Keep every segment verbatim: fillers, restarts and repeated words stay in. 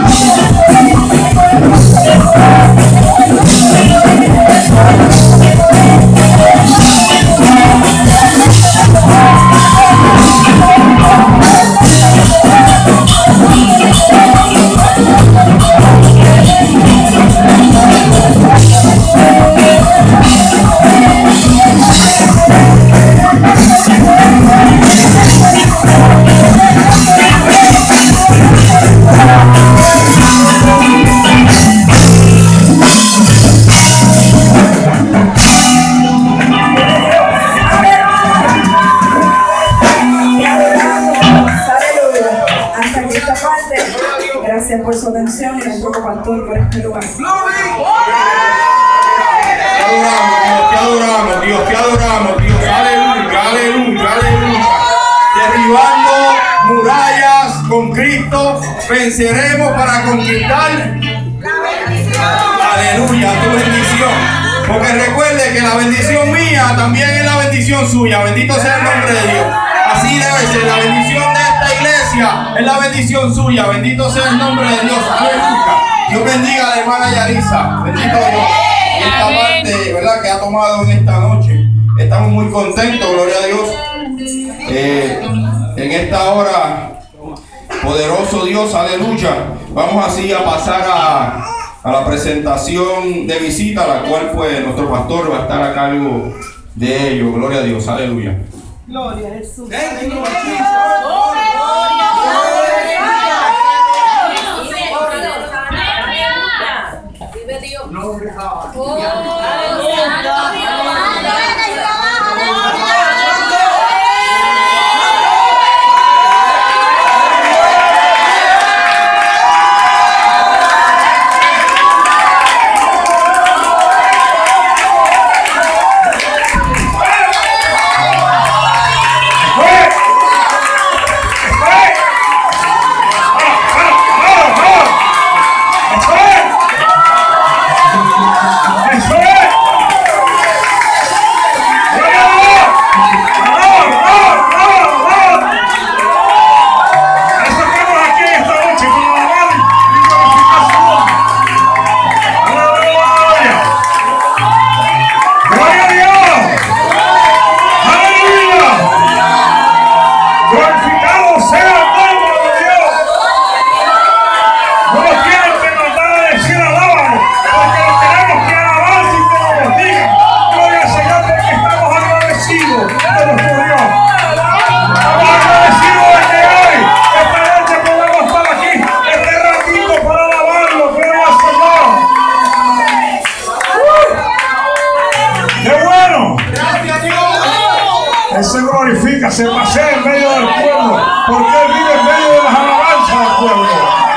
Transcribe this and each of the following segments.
Gracias por su atención y nuestro pastor por este lugar. Te adoramos, Dios, te adoramos, Dios, aleluya, aleluya, aleluya. Derribando murallas con Cristo, venceremos para conquistar la bendición. Aleluya, tu bendición. Porque recuerde que la bendición mía también es la bendición suya. Bendito sea el nombre de Dios. Así debe ser, la bendición de esta iglesia es la bendición suya. Bendito sea el nombre de Dios. Aleluya. Dios bendiga a la hermana Yarisa. Bendito Dios. Y esta parte, ¿verdad?, que ha tomado en esta noche. Estamos muy contentos, gloria a Dios. Eh, en esta hora, poderoso Dios, aleluya. Vamos así a pasar a, a la presentación de visita, la cual pues nuestro pastor va a estar a cargo de ello. Gloria a Dios, aleluya. Gloria a Jesús. Se pasea en medio del pueblo, porque Él vive en medio de las alabanzas del pueblo.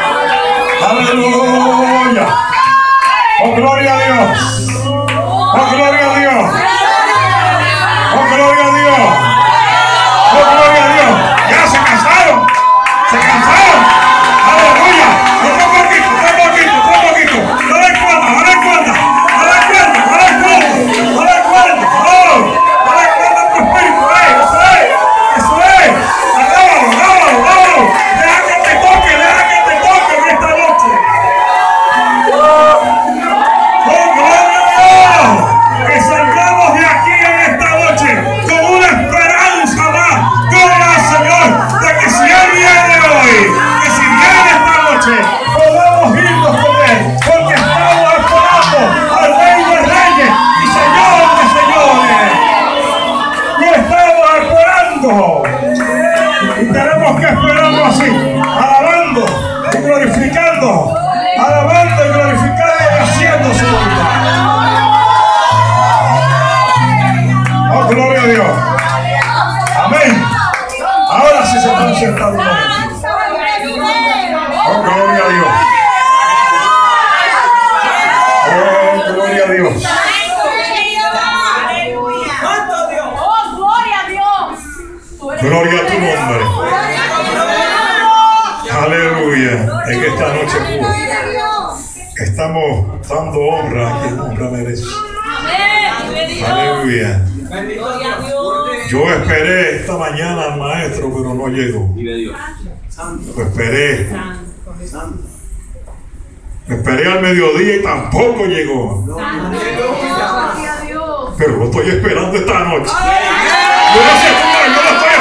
Aleluya. Oh, gloria a Dios. Oh, gloria a Dios. Oh, gloria a Dios. Oh, gloria a Dios. Ya se cansaron. Se cansaron. Aleluya. Otro poquito, otro poquito, otro poquito. No le cuenta, no le cuenta. No le cuenta, no le cuenta. No le cuenta. Oh, no le cuenta tu espíritu. Eh, eso es. Eso es. Alábalo, alábalo, alábalo. Deja que te toque, deja que te toque en esta noche. Oh, gloria a Dios. Que salgamos de aquí en esta noche con una esperanza más. Gloria al Señor. De que si Él viene hoy, que si viene esta noche, podamos irnos con Él. Porque estamos esperando al Rey de Reyes y Señor de Señores. Lo estamos esperando. Y tenemos que esperarlo así, alabando y glorificando, alabando y glorificando y haciendo su voluntad. Oh, gloria a Dios. Amén. Ahora sí se pueden sentar un momento. Oh, gloria a Dios. Oh, gloria a Dios. Gloria a tu nombre. Aleluya. En esta noche pues, estamos dando honra a quien honra merece. Aleluya. Yo esperé esta mañana al maestro, pero no llegó. Lo esperé. Esperé al mediodía y tampoco llegó. Pero lo estoy esperando esta noche. Yo no sé cómo, yo lo estoy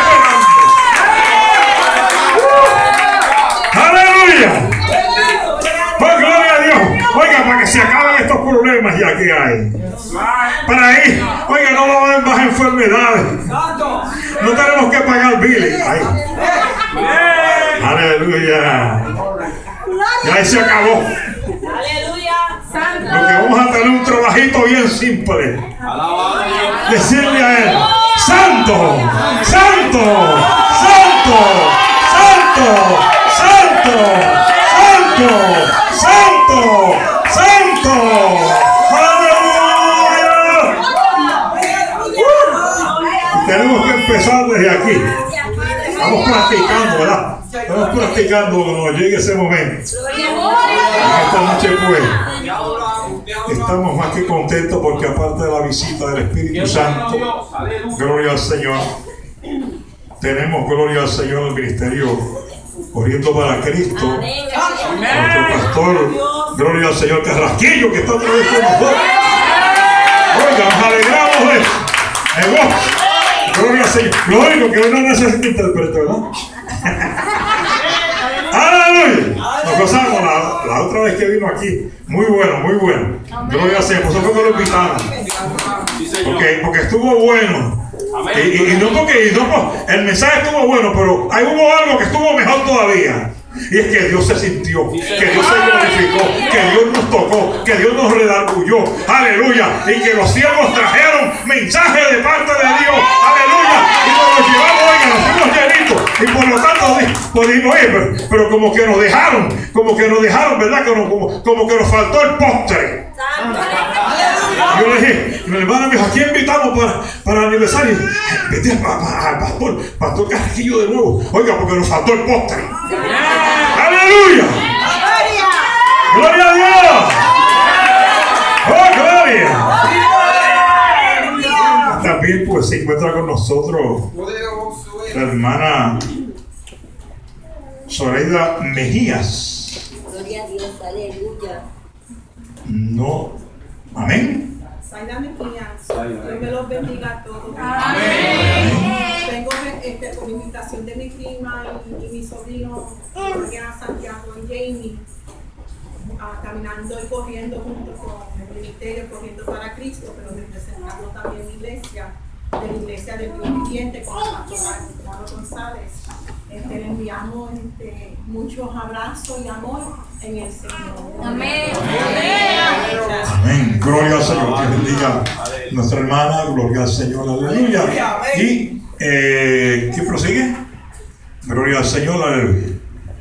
esperando. ¡Aleluya! ¡Oh, gloria a Dios! Oiga, para que se acaben estos problemas ya que hay. Para ir, oiga, no va a haber más enfermedades. No tenemos que pagar biles. Ay. Aleluya. Ya ahí se acabó. Porque vamos a tener un trabajito bien simple. Decirle a él: Santo, Santo, Santo, Santo, Santo, Santo, Santo, Santo. Tenemos que empezar desde aquí. Estamos practicando, ¿verdad? Estamos practicando cuando llegue ese momento. Esta noche pues estamos más que contentos porque aparte de la visita del Espíritu Santo, gloria al Señor, tenemos, gloria al Señor, el ministerio Corriendo para Cristo. Nuestro pastor, gloria al Señor Carrasquillo, que está otra vez con nosotros. Oiga, nos alegramos de eso. De voz. Gloria al Señor. Lo único que hoy no necesita intérprete, ¿verdad? ¡Aleluya! Nos gozamos la, la otra vez que vino aquí. Muy bueno, muy bueno. Gloria al Señor. Por eso fue que lo invitaron. Porque, porque estuvo bueno. Y, y, y no porque, y no, el mensaje estuvo bueno, pero ahí hubo algo que estuvo mejor todavía. Y es que Dios se sintió, que Dios se glorificó, que Dios nos tocó, que Dios nos redarguyó, aleluya, y que los siervos trajeron mensaje de parte de Dios, aleluya, y nos los llevamos, oiga, nos fuimos llenitos, y por lo tanto pudimos ir, pero, pero como que nos dejaron, como que nos dejaron, ¿verdad? Como, como, como que nos faltó el postre. Yo le dije, mi hermana me dijo: ¿a quién invitamos para, para el aniversario? Vete al pastor, pastor Carrasquillo de nuevo. Oiga, porque nos faltó el postre. ¡Aleluya! ¡Gloria a Dios! ¡Oh, gloria! También pues se encuentra con nosotros la hermana Zoraida Mejías. Gloria a Dios, aleluya. No, amén. Zoraida Mejías, Dios me los bendiga a todos. Amén. Vengo este, con invitación de mi prima y, y mi sobrino, Jorge Santiago y Jamie, uh, caminando y corriendo junto con el ministerio Corriendo para Cristo, pero representando también mi iglesia, de la iglesia del Dios Viviente, con la pastora Claro González. Este, le enviamos este, muchos abrazos y amor en el Señor. Amén. Amén. Gloria al Señor. Que bendiga nuestra hermana. Gloria al Señor. Aleluya. Y, eh, ¿qué prosigue? Gloria al Señor. Aleluya.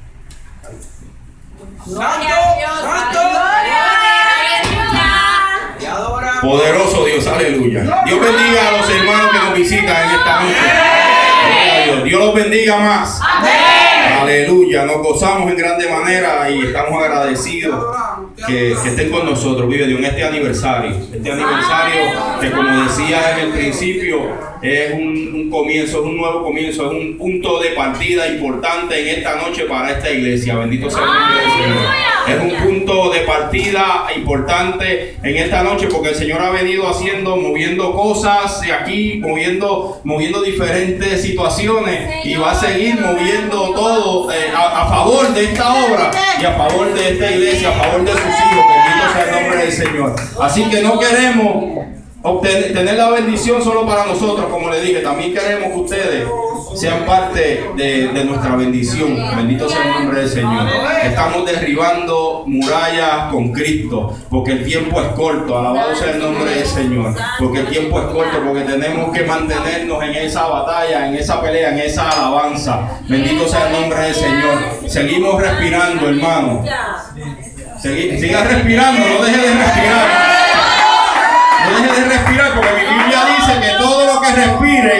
Poderoso Dios, aleluya. Dios bendiga a los hermanos que nos visitan en esta noche. Dios. Dios los bendiga más. Amén. Aleluya. Nos gozamos en grande manera y estamos agradecidos que, que estén con nosotros, vive Dios, en este aniversario. Este aniversario que, como decía en el principio, es un, un comienzo, es un nuevo comienzo, es un punto de partida importante en esta noche para esta iglesia. Bendito sea el nombre del Señor. Es un punto de partida importante en esta noche porque el Señor ha venido haciendo, moviendo cosas de aquí, moviendo, moviendo diferentes situaciones y va a seguir moviendo todo eh, a, a favor de esta obra y a favor de esta iglesia, a favor de sus hijos. Bendito sea el nombre del Señor. Así que no queremos obtener tener la bendición solo para nosotros, como le dije, también queremos que ustedes sean parte de, de nuestra bendición. Bendito sea el nombre del Señor. Estamos derribando murallas con Cristo, porque el tiempo es corto. Alabado sea el nombre del Señor, porque el tiempo es corto, porque tenemos que mantenernos en esa batalla, en esa pelea, en esa alabanza. Bendito sea el nombre del Señor. Seguimos respirando, hermano. Segui, siga respirando, no deje de respirar. No deje de respirar, porque mi Biblia dice que todo lo que respire,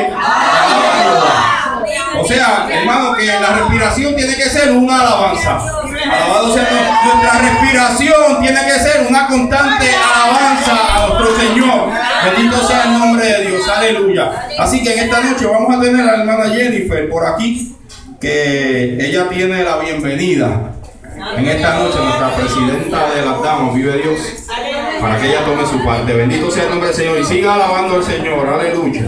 o sea, hermano, que la respiración tiene que ser una alabanza. Alabado sea Dios. Nuestra respiración tiene que ser una constante alabanza a nuestro Señor. Bendito sea el nombre de Dios. Aleluya. Así que en esta noche vamos a tener a la hermana Jennifer por aquí, que ella tiene la bienvenida. en esta noche nuestra presidenta de las damas, vive Dios, para que ella tome su parte. Bendito sea el nombre del Señor y siga alabando al Señor. Aleluya.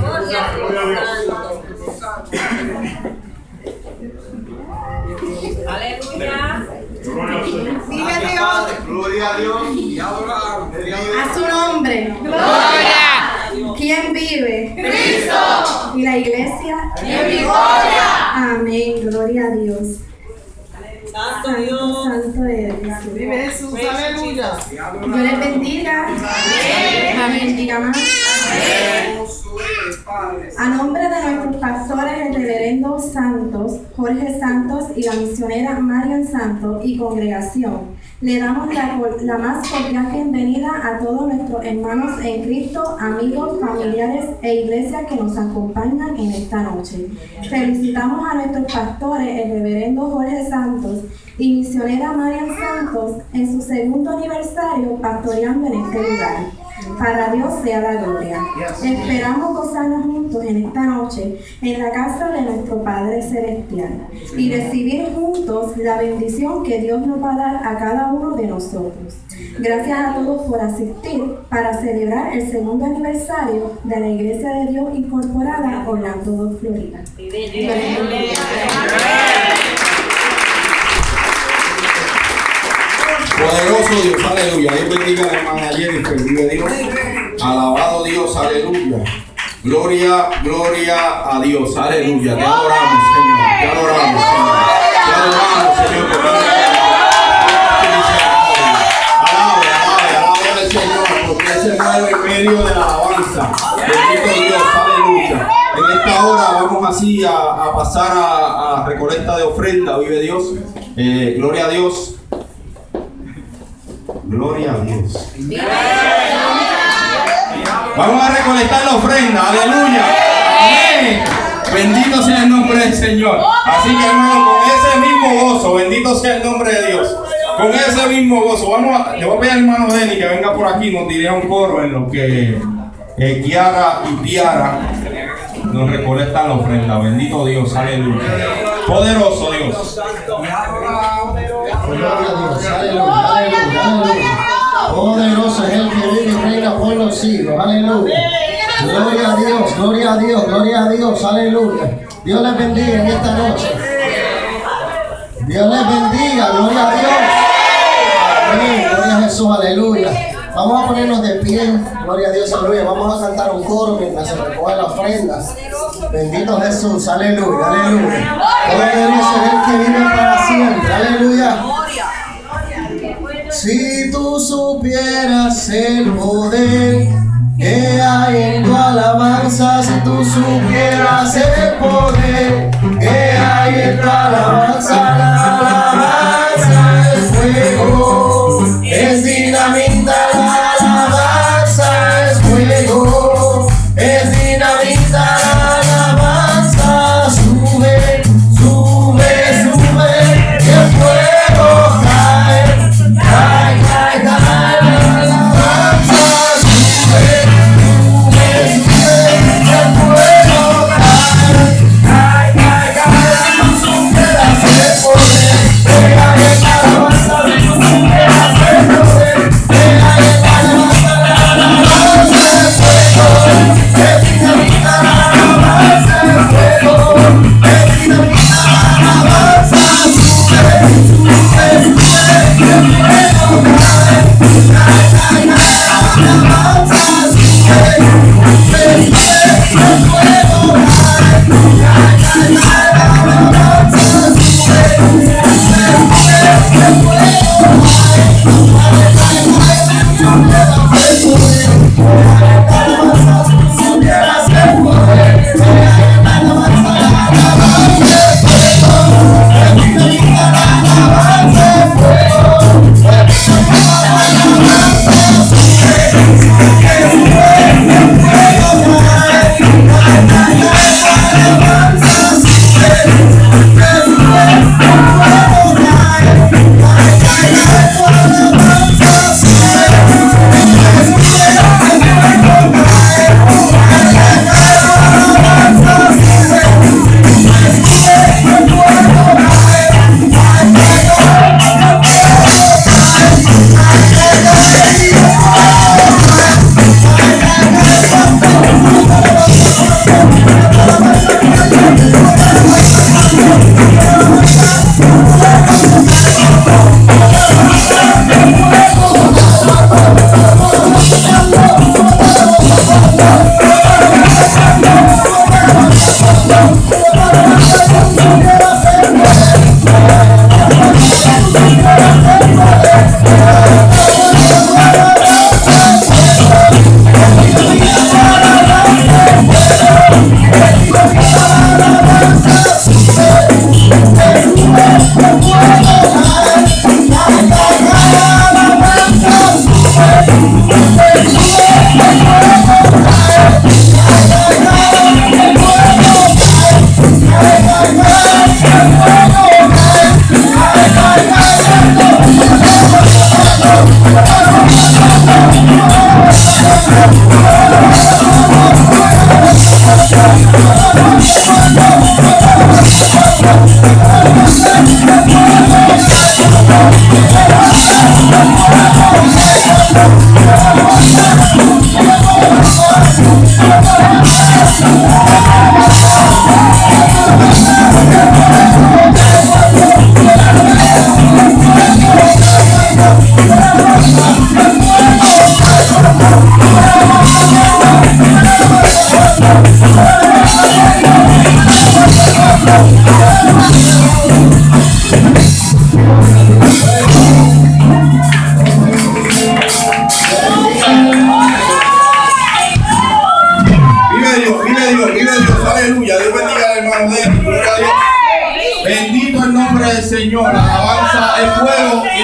Aleluya. Vive Dios. Gloria a Dios. A su nombre. Gloria. ¿Quién vive? Cristo. ¿Y la iglesia? En victoria. Amén. Gloria a Dios. Santo Dios. Santo es Dios. Vive Jesús. Aleluya. Dios les bendiga. Amén. Diga más. A nombre de nuestros pastores, el reverendo Santos, Jorge Santos y la misionera Marian Santos y congregación, le damos la, la más cordial bienvenida a todos nuestros hermanos en Cristo, amigos, familiares e iglesias que nos acompañan en esta noche. Felicitamos a nuestros pastores, el reverendo Jorge Santos y misionera Marian Santos, en su segundo aniversario pastoreando en este lugar. Para Dios sea la gloria. Esperamos gozarnos juntos en esta noche en la casa de nuestro Padre Celestial y recibir juntos la bendición que Dios nos va a dar a cada uno de nosotros. Gracias a todos por asistir para celebrar el segundo aniversario de la Iglesia de Dios Incorporada Orlando, Florida. Poderoso Dios, aleluya. Dios bendiga a la hermana Jennifer, vive Dios. Alabado Dios, aleluya. Gloria, gloria a Dios, aleluya. Te adoramos, Señor. Te adoramos, Señor. Te adoramos, Señor. Alabe, alabe, alabe al Señor, porque Él se mueve en medio de la alabanza. Bendito Dios, aleluya. En esta hora vamos así a, a pasar a, a recolecta de ofrenda, vive Dios. Eh, gloria a Dios. Gloria a Dios. Vamos a recolectar la ofrenda. Aleluya. Amén. Bendito sea el nombre del Señor. Así que, hermano, con ese mismo gozo, bendito sea el nombre de Dios. Con ese mismo gozo, vamos a, le voy a pedir al hermano Denny que venga por aquí, nos dirija un coro en lo que eh, Kiara y Tiara nos recolectan la ofrenda. Bendito Dios. Aleluya. Poderoso Dios. Gloria a Dios, aleluya, aleluya, aleluya. Poderoso es el que vive y reina por los siglos, aleluya. Gloria a Dios, gloria a Dios, gloria a Dios, aleluya. Dios les bendiga en esta noche. Dios les bendiga, gloria a Dios. Amén, gloria a Jesús, aleluya. Vamos a ponernos de pie, gloria a Dios, aleluya. Vamos a cantar un coro mientras se recoge la ofrenda. Bendito Jesús, aleluya, aleluya. Poderoso es el que vive para siempre, aleluya. Si tú supieras el poder que hay en tu alabanza, si tú supieras el poder que hay en tu alabanza, la alabanza es fuego, es dinamita, la alabanza es fuego, es dinamita, la alabanza sube, sube, sube, y el fuego cae. Cae, cae, cae, la alabanza sube, sube, sube, el fuego cae, cae, cae, cae, sube,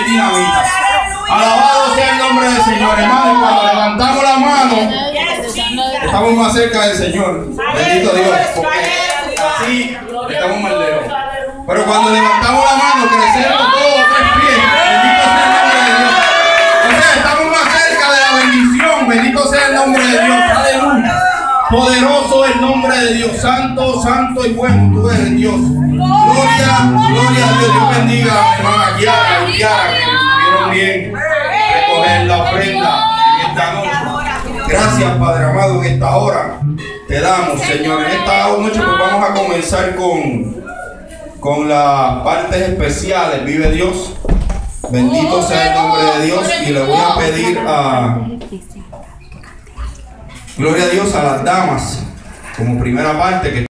dinamita. Alabado sea el nombre del Señor, hermano. Y cuando levantamos la mano, estamos más cerca del Señor. Bendito Dios, porque así estamos más lejos. Pero cuando levantamos la mano, crecemos todos tres pies. Bendito sea el nombre de Dios. O sea, estamos más cerca de la bendición. Bendito sea el nombre de Dios. Aleluya. Poderoso el nombre de Dios. Santo, santo y bueno tú eres, Dios. Gloria, gloria a Dios. Dios bendiga a mi hermana Kiara y Kiara, que estuvieron bien recoger la ofrenda en esta noche. Gracias, Padre amado, en esta hora te damos, Señor. En esta noche pues vamos a comenzar con, con las partes especiales. Vive Dios. Bendito sea el nombre de Dios. Y le voy a pedir a... Gloria a Dios, a las damas como primera parte que